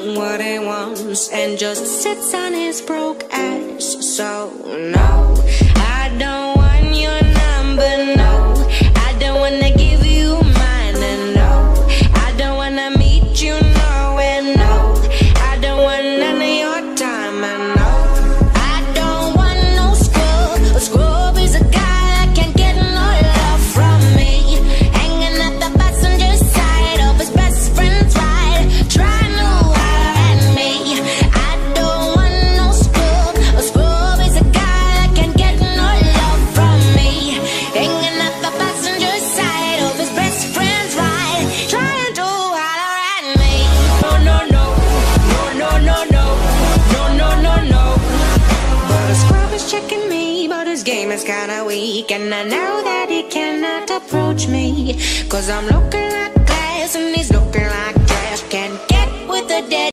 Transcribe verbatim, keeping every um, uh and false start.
what he wants and just sits on his broke ass. So no, I don't want your number, no. I don't wanna give you mine, and no, I don't wanna meet you nowhere, no. I don't want none of your time, and no, I don't want no scrub. A scrub is a guy that can't get no love from me, hanging at the passenger side of his best friend's ride, trying to holler at me. I don't want no scrub. A scrub is a guy that can't get no love from me, hanging at the passenger side of his best friend's ride, trying to holler at me. No, no, no, no, no, no, no, no, no, no. But a scrub is checking me, but his game is kinda weak, and I know that he cannot approach me, cause I'm looking like glass and he's looking like trash. Can't get with the dead.